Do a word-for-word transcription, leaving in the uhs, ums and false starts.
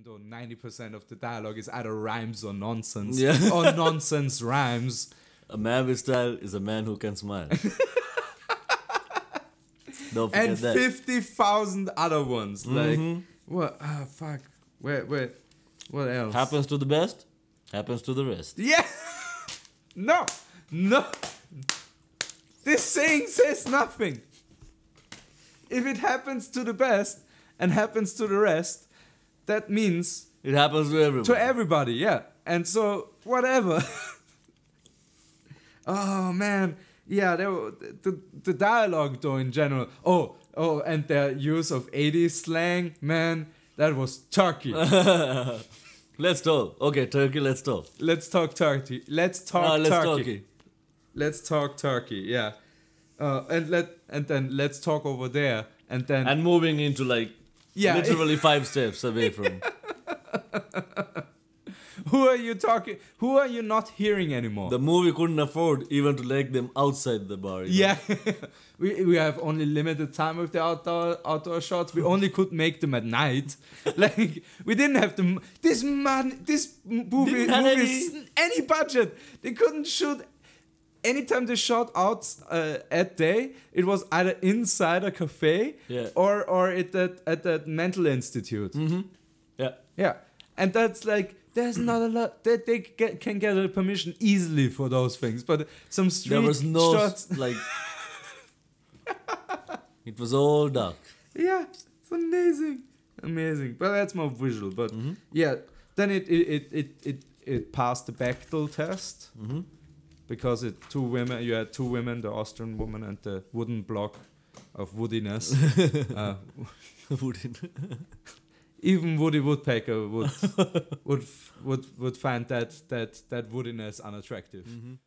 though ninety percent of the dialogue is either rhymes or nonsense, Yeah. or nonsense rhymes. A man with style is a man who can smile. Don't forget And that. fifty thousand other ones. Mhm. Like, what? Ah, fuck. Where, where, what else? Happens to the best, happens to the rest. Yeah! No! No! This saying says nothing. If it happens to the best and happens to the rest, that means It happens to everyone. to everybody, yeah. And so, whatever. Oh, man. Yeah, there were, the, the dialogue, though, in general. Oh, oh, and their use of eighties slang, man, that was Turkey. Let's talk. Okay, Turkey, let's talk. Let's talk Turkey. Let's talk Ah, let's Turkey. Turkey. Let's talk Turkey, yeah. Uh, and let and then let's talk over there, and then And moving into like yeah. literally five steps away from. Who are you talking? Who are you not hearing anymore? The movie couldn't afford even to let them outside the bar. you know? Yeah, we we have only limited time with the outdoor outdoor shots. We only could make them at night. Like we didn't have the this man this movie Didn't have movies any- any budget. They couldn't shoot. Anytime they shot out uh, at day, it was either inside a cafe Yeah. or or at that at that mental institute. Mm-hmm. Yeah. Yeah, and that's like there's not a lot that they get, can get a permission easily for those things, but some street There was no shots. like. It was all dark. Yeah, it's amazing, amazing. But that's more visual. But Mm-hmm. yeah, then it it it it it, it passed the Bechdel test Mm-hmm. because it two women. You had two women, the Austrian woman and the wooden block of woodiness. uh, even Woody Woodpecker would would would would find that that that woodiness unattractive. Mm-hmm.